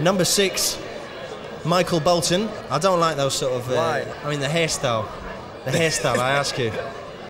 Number 6, Michael Bolton. I don't like those sort of... Why? I mean, the hairstyle. The hairstyle, I ask you.